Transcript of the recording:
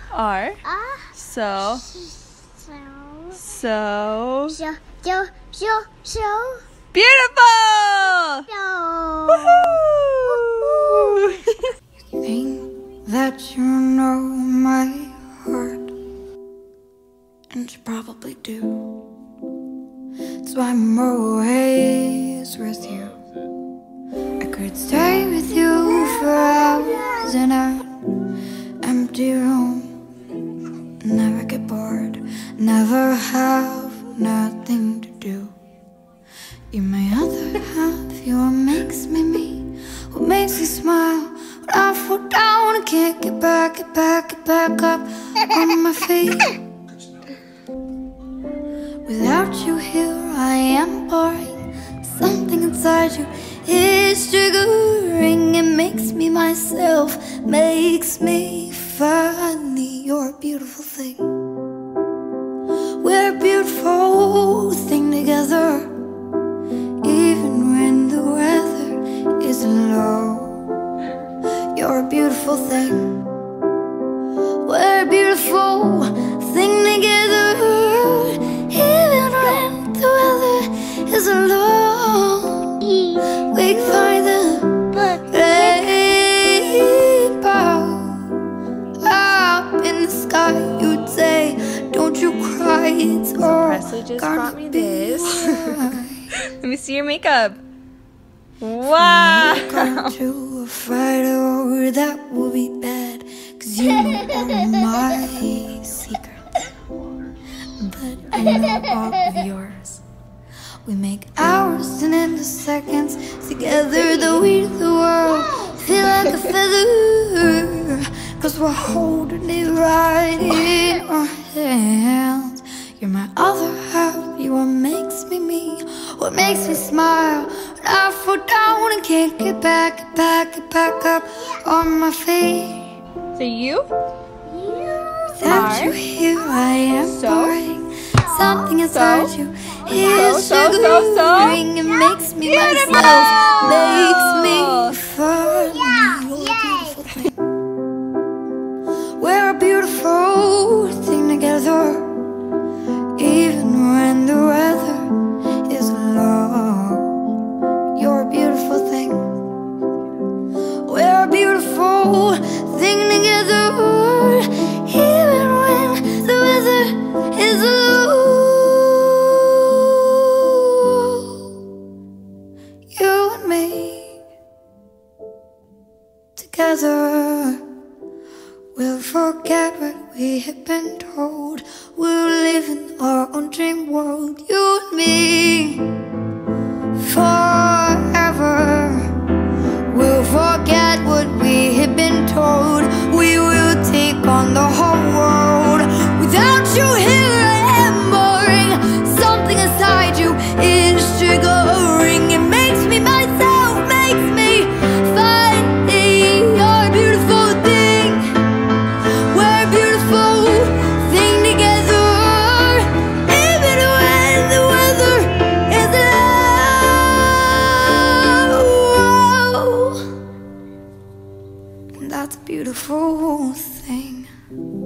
R. So. Beautiful! Woohoo! You think that you know my heart, and you probably do. That's why I'm always with you. I could stay with you for hours in an empty room, never get bored, never have nothing to do. You're my other half, you're what makes me me, what makes me smile when I fall down and can't get back up on my feet. Without you here I am boring. Something inside you is triggering. It makes me myself, makes me funny. You're a beautiful thing. We're a beautiful thing together, even when the weather isn't low. You're a beautiful thing. We're a beautiful thing together, even when the weather isn't low. We can find the rainbow up in the sky. You'd say, don't you cry, it's all Presley just brought me be this. alright. Let me see your makeup. Wow! Come to a fight, or that will be bad, 'cause you know all my secrets, but I know all of yours. We make hours and into seconds together, the weight of the world feel like a feather, 'cause we're holding it right in our hands. You're my other half, you're what makes me me, what makes me smile when I fall down and can't get back up on my feet. So you? Without you here I am So? boring. Something inside you is So? sugaring. It makes me myself, makes me funny. You're a beautiful thing. We're a beautiful thing together, even when the weather is low. You're a beautiful thing. We're a beautiful thing together, even when the weather is low. You and me together, we'll forget what we have been told. We'll live in our own dream world, you and me, forever. We'll forget what we have been told. We will take on the whole world. Without you here I am boring. Something inside you is triggering. It makes me myself, makes me funny. You're a beautiful thing. We're a beautiful thing together, even when the weather is low. And that's a beautiful thing.